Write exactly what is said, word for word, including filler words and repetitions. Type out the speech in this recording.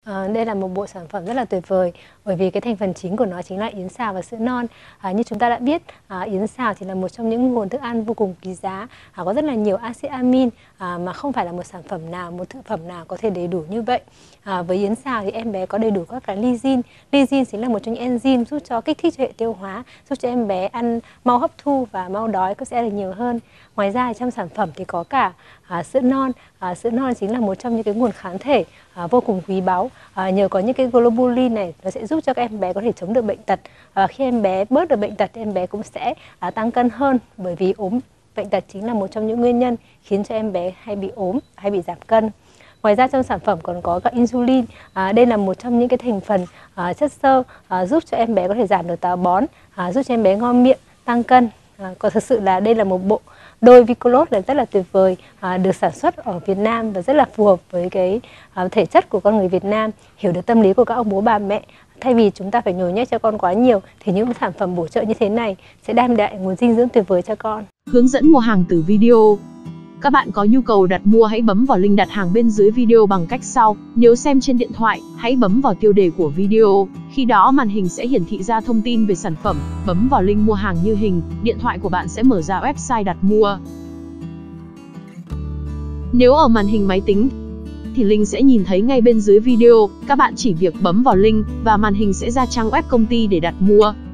Ờ, đây là một bộ sản phẩm rất là tuyệt vời bởi vì cái thành phần chính của nó chính là yến xào và sữa non. À, như chúng ta đã biết, à, yến xào thì là một trong những nguồn thức ăn vô cùng quý giá, à, có rất là nhiều axit amin à, mà không phải là một sản phẩm nào, một thực phẩm nào có thể đầy đủ như vậy. À, với yến xào thì em bé có đầy đủ các cái lysine. Lysine chính là một trong những enzyme giúp cho kích thích cho hệ tiêu hóa, giúp cho em bé ăn mau hấp thu và mau đói có sẽ được nhiều hơn. Ngoài ra trong sản phẩm thì có cả à, sữa non. À, sữa non chính là một trong những cái nguồn kháng thể à, vô cùng quý báu. À, nhờ có những cái globulin này, nó sẽ giúp cho các em bé có thể chống được bệnh tật. À, khi em bé bớt được bệnh tật thì em bé cũng sẽ à, tăng cân hơn, bởi vì ốm bệnh tật chính là một trong những nguyên nhân khiến cho em bé hay bị ốm, hay bị giảm cân. Ngoài ra trong sản phẩm còn có cả insulin. À, đây là một trong những cái thành phần à, chất xơ à, giúp cho em bé có thể giảm được táo bón, à, giúp cho em bé ngon miệng, tăng cân. À, còn thực sự là đây là một bộ đôi Vicolot là rất là tuyệt vời, à, được sản xuất ở Việt Nam và rất là phù hợp với cái à, thể chất của con người Việt Nam, hiểu được tâm lý của các ông bố bà mẹ. Thay vì chúng ta phải nhồi nhét cho con quá nhiều thì những sản phẩm bổ trợ như thế này sẽ đem lại nguồn dinh dưỡng tuyệt vời cho con. Hướng dẫn mua hàng từ video. Các bạn có nhu cầu đặt mua hãy bấm vào link đặt hàng bên dưới video bằng cách sau. Nếu xem trên điện thoại, hãy bấm vào tiêu đề của video. Khi đó màn hình sẽ hiển thị ra thông tin về sản phẩm. Bấm vào link mua hàng như hình, điện thoại của bạn sẽ mở ra website đặt mua. Nếu ở màn hình máy tính thì link sẽ nhìn thấy ngay bên dưới video. Các bạn chỉ việc bấm vào link và màn hình sẽ ra trang web công ty để đặt mua.